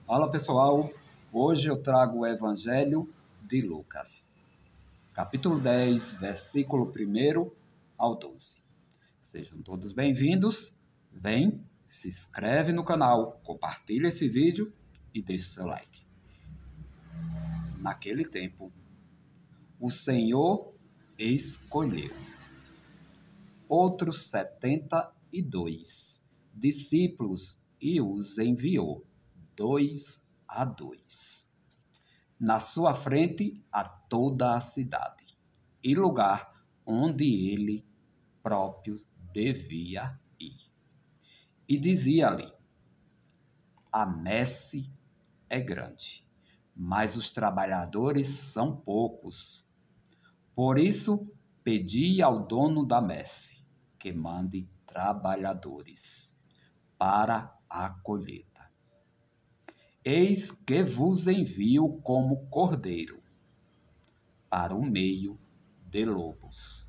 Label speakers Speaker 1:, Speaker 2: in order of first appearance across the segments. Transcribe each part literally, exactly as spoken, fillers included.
Speaker 1: Fala pessoal, hoje eu trago o Evangelho de Lucas, capítulo dez, versículo primeiro ao doze. Sejam todos bem-vindos, vem, se inscreve no canal, compartilha esse vídeo e deixe seu like. Naquele tempo, o Senhor escolheu outros setenta e dois discípulos e os enviou dois a dois, na sua frente a toda a cidade e lugar onde ele próprio devia ir. E dizia-lhe: a messe é grande, mas os trabalhadores são poucos. Por isso, pedi ao dono da messe que mande trabalhadores para a colheita. Eis que vos envio como cordeiro para o meio de lobos.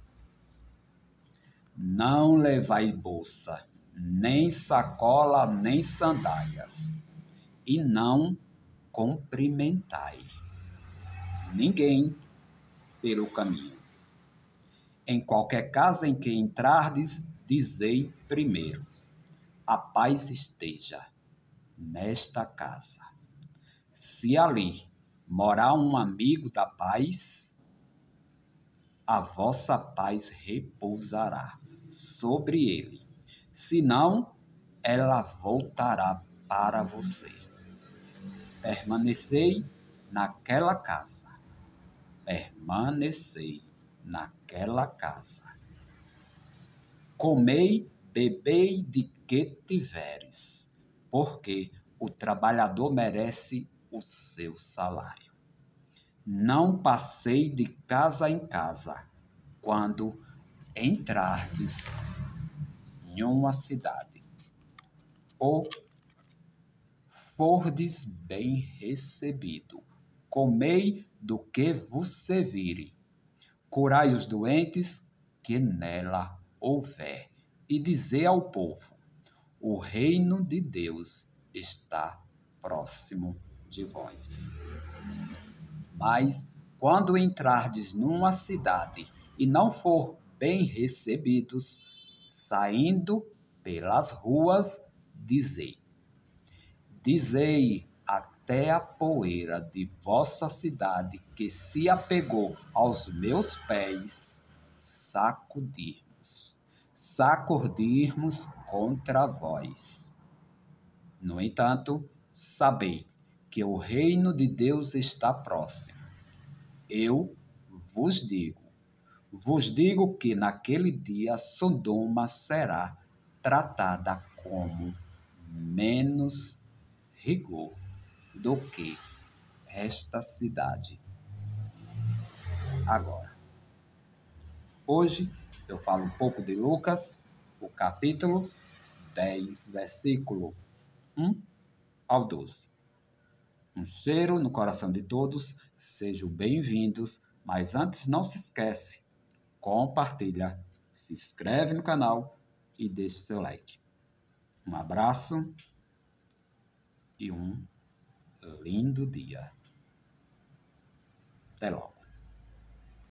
Speaker 1: Não levai bolsa, nem sacola, nem sandálias, e não cumprimentai ninguém pelo caminho. Em qualquer casa em que entrardes, dizei primeiro: a paz esteja nesta casa. Se ali morar um amigo da paz, a vossa paz repousará sobre ele. Senão, ela voltará para você. Permanecei naquela casa. Permanecei naquela casa. Comei, bebei de que tiveres, porque o trabalhador merece o seu salário. Não passei de casa em casa, quando entrardes em uma cidade, ou fordes bem recebido, comei do que vos servire, curai os doentes que nela houver, e dizei ao povo: o reino de Deus está próximo de vós. Mas, quando entrardes numa cidade e não for bem recebidos, saindo pelas ruas, dizei: Dizei até a poeira de vossa cidade que se apegou aos meus pés, sacudirmos, sacudirmos contra vós. No entanto, sabei que o reino de Deus está próximo. Eu vos digo, vos digo que naquele dia Sodoma será tratada como menos rigor do que esta cidade. Agora, hoje eu falo um pouco de Lucas, o capítulo dez, versículo um ao doze. Um cheiro no coração de todos, sejam bem-vindos, mas antes não se esquece, compartilha, se inscreve no canal e deixa o seu like. Um abraço e um lindo dia. Até logo.